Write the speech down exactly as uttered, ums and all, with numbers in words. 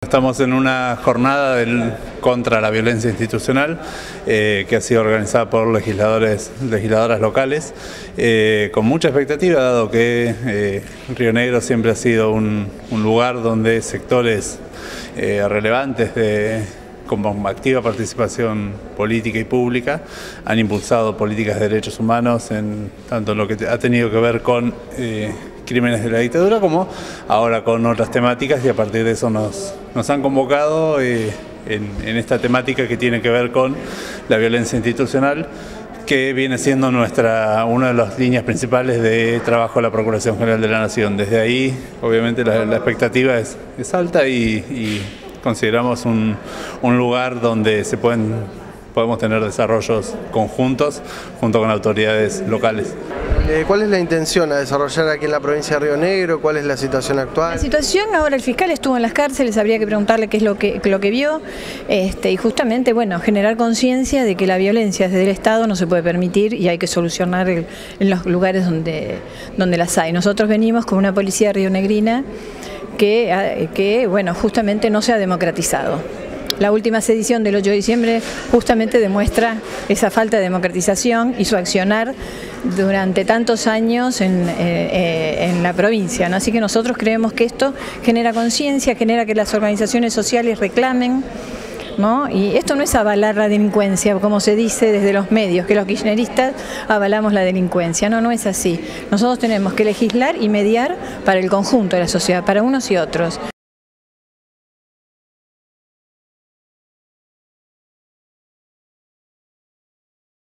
Estamos en una jornada del, contra la violencia institucional eh, que ha sido organizada por legisladores, legisladoras locales, eh, con mucha expectativa, dado que eh, Río Negro siempre ha sido un, un lugar donde sectores eh, relevantes de con activa participación política y pública han impulsado políticas de derechos humanos en tanto en lo que ha tenido que ver con eh, crímenes de la dictadura como ahora con otras temáticas, y a partir de eso nos, nos han convocado eh, en, en esta temática que tiene que ver con la violencia institucional, que viene siendo nuestra, una de las líneas principales de trabajo de la Procuración General de la Nación. Desde ahí, obviamente, la, la expectativa es, es alta y, y consideramos un, un lugar donde se pueden, podemos tener desarrollos conjuntos junto con autoridades locales. ¿Cuál es la intención a desarrollar aquí en la provincia de Río Negro? ¿Cuál es la situación actual? La situación, ahora el fiscal estuvo en las cárceles, habría que preguntarle qué es lo que, lo que vio, este, y justamente, bueno, generar conciencia de que la violencia desde el Estado no se puede permitir y hay que solucionar el, en los lugares donde, donde las hay. Nosotros venimos con una policía rionegrina que, que, bueno, justamente no se ha democratizado. La última sedición del ocho de diciembre justamente demuestra esa falta de democratización y su accionar durante tantos años en, eh, en la provincia, ¿no? Así que nosotros creemos que esto genera conciencia, genera que las organizaciones sociales reclamen, ¿no? Y esto no es avalar la delincuencia, como se dice desde los medios, que los kirchneristas avalamos la delincuencia. No, no es así. Nosotros tenemos que legislar y mediar para el conjunto de la sociedad, para unos y otros.